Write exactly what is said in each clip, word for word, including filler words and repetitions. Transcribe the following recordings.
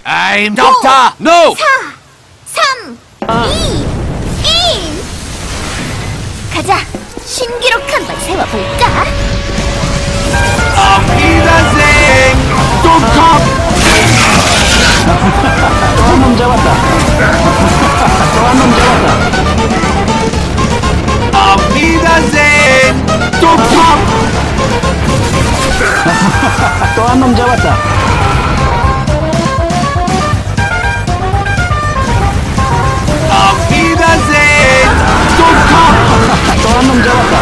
I'm doctor! No! 사, 삼, 이, 일! 가자! 신기록 한번 세워볼까? 어미다생! 독컵! 또 한 놈 잡았다. 또 한 놈 잡았다. 어미다생! 독컵! 또 한 놈 잡았다. 어미다생! 독컵! 또 한 놈 잡았다.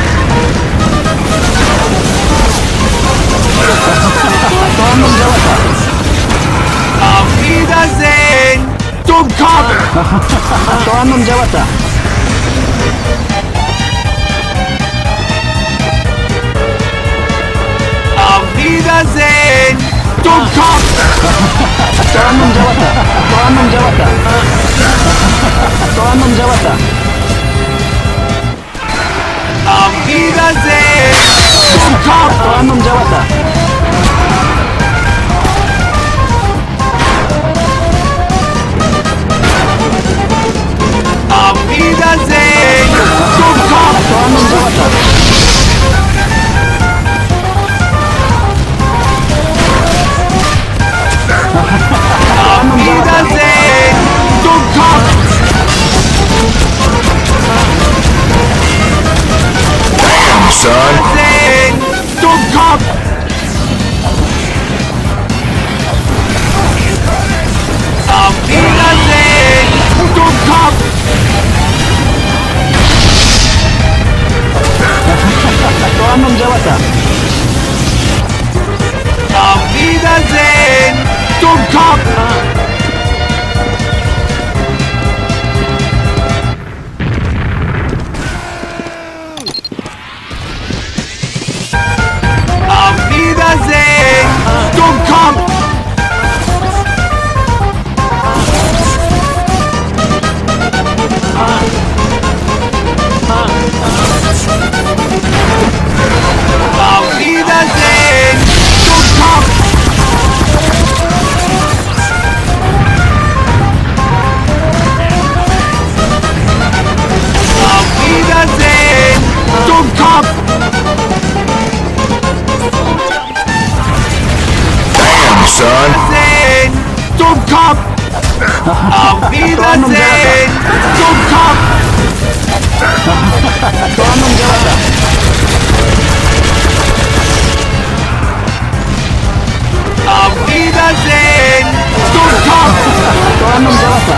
또 한 놈 잡았다. 어미다생! 독컵! 또 한 놈 잡았다. 어미다생! 독컵! 또 한 놈 잡았다. 또 한 놈 잡았다. 또 한 놈 잡았다. 어미다생! 독컵! 또 한 놈 잡았다. 어미다생! 독컵! 또 한 놈 잡았다. 어미다생! 독컵! Damn, son. 생! 독컵! 어미다생! 독컵! 또 한 놈 잡았다. 어미다생! 독컵! 어미다생! 독컵! 어미다생! 독컵! 어미다생! 독컵! Damn, son. 생! 독컵! 어미다생! 독컵! 또 한 놈 잡았다. 어미다생! 독컵! 또 한 놈 잡았다.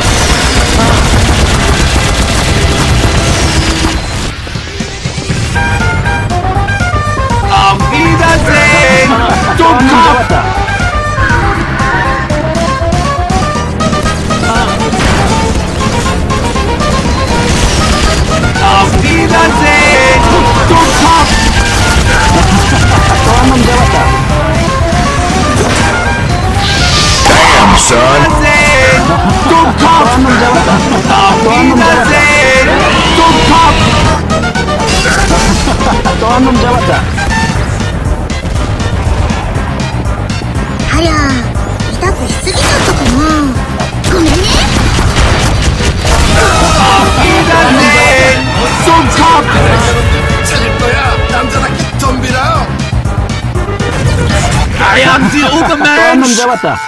어미다생! 또 한 놈 독컵! 잡았다. 어미다생! 독컵! 또 한 놈 잡았다. Damn, son. 어미다생! 또 독컵! 한 놈 잡았다. 또 한 놈 잡았다. 어미다생! 독컵! 또 한 놈 잡았다. ありゃ痛くしすぎちゃったかな。ごめんね。 어미다생! 독컵! 찾을 거야. 남자답게 덤비라. I am the 또 한 놈 Uberman! 잡았다.